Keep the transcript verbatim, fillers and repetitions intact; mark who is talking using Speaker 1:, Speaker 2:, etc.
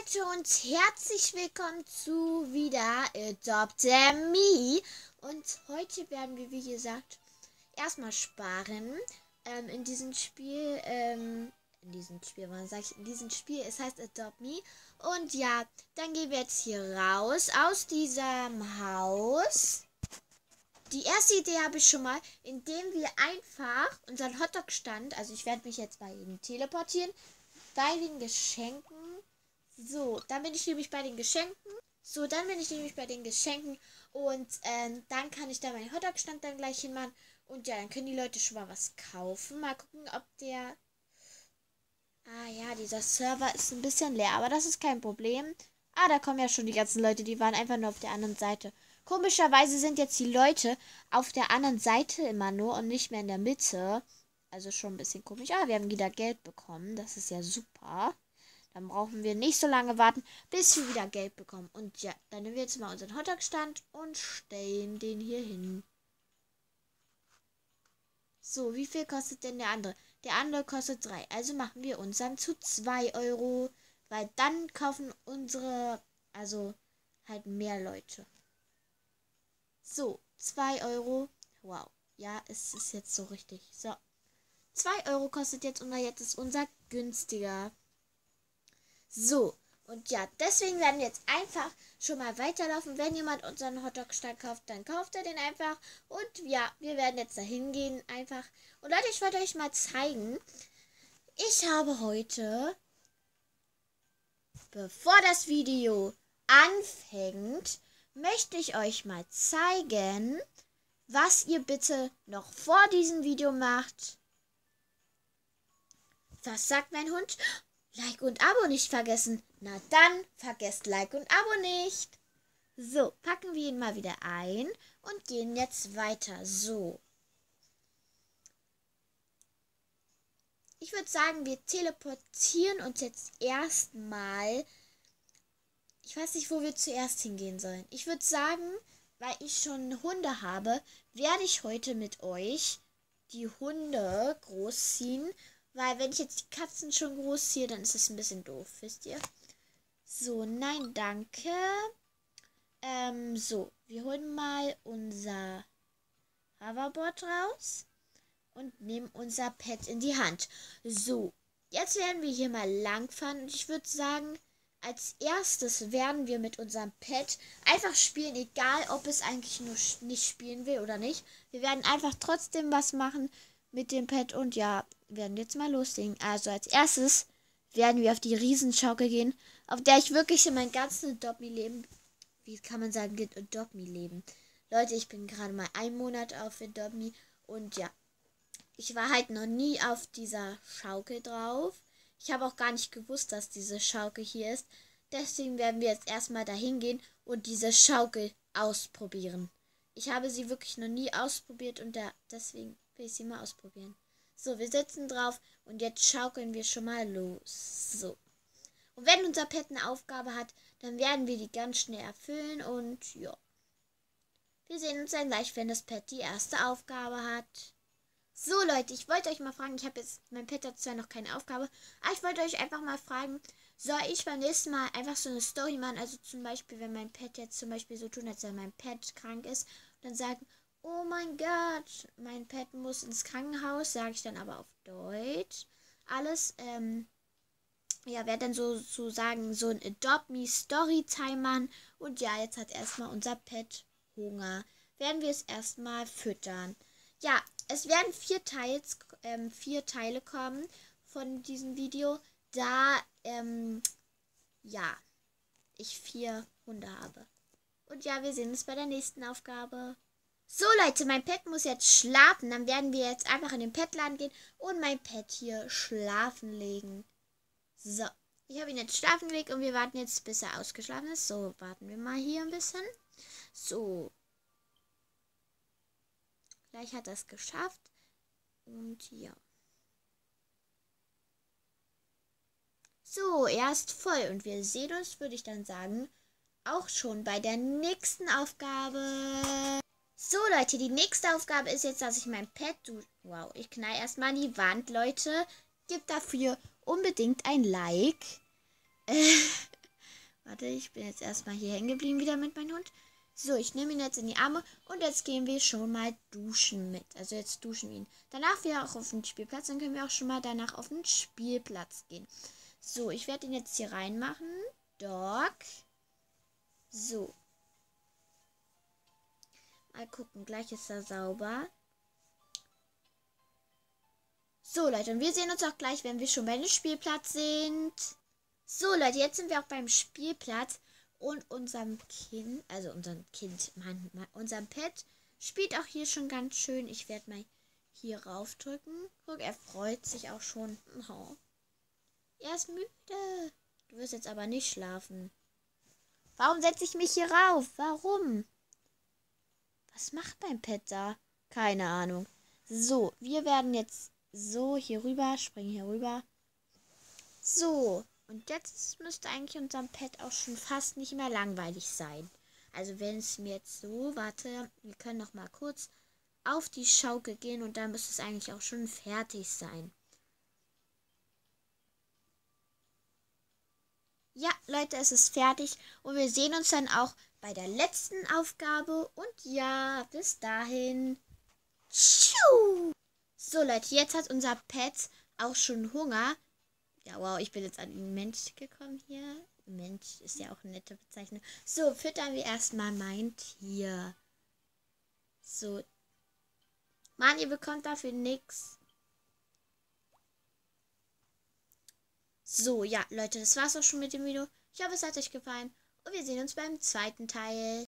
Speaker 1: Leute und herzlich willkommen zu wieder Adopt Me. Und heute werden wir, wie gesagt, erstmal sparen. Ähm, in diesem Spiel, ähm, in diesem Spiel, wann sag ich, in diesem Spiel, es heißt Adopt Me. Und ja, dann gehen wir jetzt hier raus aus diesem Haus. Die erste Idee habe ich schon mal, indem wir einfach unseren Hotdog-Stand, also ich werde mich jetzt bei ihm teleportieren, bei den Geschenken. So, dann bin ich nämlich bei den Geschenken. So, dann bin ich nämlich bei den Geschenken. Und ähm, dann kann ich da meinen Hotdog-Stand dann gleich hinmachen. Und ja, dann können die Leute schon mal was kaufen. Mal gucken, ob der... Ah ja, dieser Server ist ein bisschen leer. Aber das ist kein Problem. Ah, da kommen ja schon die ganzen Leute. Die waren einfach nur auf der anderen Seite. Komischerweise sind jetzt die Leute auf der anderen Seite immer nur und nicht mehr in der Mitte. Also schon ein bisschen komisch. Ah, wir haben wieder Geld bekommen. Das ist ja super. Dann brauchen wir nicht so lange warten, bis wir wieder Geld bekommen. Und ja, dann nehmen wir jetzt mal unseren Hotdog-Stand und stellen den hier hin. So, wie viel kostet denn der andere? Der andere kostet drei. Also machen wir unseren zu zwei Euro. Weil dann kaufen unsere, also halt mehr Leute. So, zwei Euro. Wow. Ja, es ist jetzt so richtig. So. zwei Euro kostet jetzt unser, jetzt ist unser günstiger. So, und ja, deswegen werden wir jetzt einfach schon mal weiterlaufen. Wenn jemand unseren Hotdog-Stand kauft, dann kauft er den einfach. Und ja, wir werden jetzt dahin gehen einfach. Und Leute, ich wollte euch mal zeigen. Ich habe heute, bevor das Video anfängt, möchte ich euch mal zeigen, was ihr bitte noch vor diesem Video macht. Was sagt mein Hund? Like und Abo nicht vergessen. Na dann, vergesst Like und Abo nicht. So, packen wir ihn mal wieder ein und gehen jetzt weiter. So. Ich würde sagen, wir teleportieren uns jetzt erstmal. Ich weiß nicht, wo wir zuerst hingehen sollen. Ich würde sagen, weil ich schon Hunde habe, werde ich heute mit euch die Hunde großziehen. Weil wenn ich jetzt die Katzen schon großziehe, dann ist es ein bisschen doof, wisst ihr? So, nein, danke. Ähm, so, wir holen mal unser Hoverboard raus und nehmen unser Pet in die Hand. So, jetzt werden wir hier mal lang fahren und ich würde sagen, als erstes werden wir mit unserem Pet einfach spielen, egal ob es eigentlich nur nicht spielen will oder nicht. Wir werden einfach trotzdem was machen mit dem Pet und ja, werden jetzt mal loslegen. Also als erstes werden wir auf die Riesenschaukel gehen, auf der ich wirklich in meinem ganzen Adopt Me Leben, wie kann man sagen, Adopt Me Leben. Leute, ich bin gerade mal einen Monat auf Adopt Me und ja, ich war halt noch nie auf dieser Schaukel drauf. Ich habe auch gar nicht gewusst, dass diese Schaukel hier ist. Deswegen werden wir jetzt erstmal dahin gehen und diese Schaukel ausprobieren. Ich habe sie wirklich noch nie ausprobiert und da, deswegen will ich sie mal ausprobieren. So, wir sitzen drauf und jetzt schaukeln wir schon mal los. So. Und wenn unser Pet eine Aufgabe hat, dann werden wir die ganz schnell erfüllen und ja. Wir sehen uns dann gleich, wenn das Pet die erste Aufgabe hat. So Leute, ich wollte euch mal fragen, ich habe jetzt, mein Pet hat zwar noch keine Aufgabe, aber ich wollte euch einfach mal fragen, soll ich beim nächsten Mal einfach so eine Story machen, also zum Beispiel, wenn mein Pet jetzt zum Beispiel so tun, als wenn mein Pet krank ist, und dann sagen, oh mein Gott, mein Pet muss ins Krankenhaus, sage ich dann aber auf Deutsch. Alles, ähm, ja, werde dann so, so sagen, so ein Adopt Me Storytime machen. Und ja, jetzt hat erstmal unser Pet Hunger. Werden wir es erstmal füttern. Ja, es werden vier Teils, ähm, vier Teile kommen von diesem Video, da, ähm, ja, ich vier Hunde habe. Und ja, wir sehen uns bei der nächsten Aufgabe. So Leute, mein Pet muss jetzt schlafen. Dann werden wir jetzt einfach in den Petladen gehen und mein Pet hier schlafen legen. So, ich habe ihn jetzt schlafen gelegt und wir warten jetzt, bis er ausgeschlafen ist. So, warten wir mal hier ein bisschen. So. Gleich hat er es geschafft. Und ja. So, er ist voll und wir sehen uns, würde ich dann sagen, auch schon bei der nächsten Aufgabe. So Leute, die nächste Aufgabe ist jetzt, dass ich mein Pet... Wow, ich knall erstmal an die Wand, Leute. Gebt dafür unbedingt ein Like. Äh, Warte, ich bin jetzt erstmal hier hängen geblieben wieder mit meinem Hund. So, ich nehme ihn jetzt in die Arme und jetzt gehen wir schon mal duschen mit. Also jetzt duschen wir ihn. Danach wir auch auf den Spielplatz, dann können wir auch schon mal danach auf den Spielplatz gehen. So, ich werde ihn jetzt hier reinmachen. Dog. So. Mal gucken, gleich ist er sauber. So, Leute, und wir sehen uns auch gleich, wenn wir schon bei dem Spielplatz sind. So, Leute, jetzt sind wir auch beim Spielplatz. Und unserem Kind, also unserem Kind, mein, mein, unserem Pet, spielt auch hier schon ganz schön. Ich werde mal hier raufdrücken. Guck, er freut sich auch schon. Oh. Er ist müde. Du wirst jetzt aber nicht schlafen. Warum setze ich mich hier rauf? Warum? Was macht mein Pet da? Keine Ahnung. So, wir werden jetzt so hier rüber, springen hier rüber. So. Und jetzt müsste eigentlich unserem Pet auch schon fast nicht mehr langweilig sein. Also wenn es mir jetzt so, warte, wir können noch mal kurz auf die Schaukel gehen und dann müsste es eigentlich auch schon fertig sein. Ja, Leute, es ist fertig und wir sehen uns dann auch bei der letzten Aufgabe. Und ja, bis dahin. Tschu! So, Leute, jetzt hat unser Pet auch schon Hunger. Ja, wow, ich bin jetzt an den Mensch gekommen hier. Mensch ist ja auch eine nette Bezeichnung. So, füttern wir erstmal mein Tier. So. Mann, ihr bekommt dafür nichts. So, ja, Leute, das war's auch schon mit dem Video. Ich hoffe, es hat euch gefallen. Und wir sehen uns beim zweiten Teil.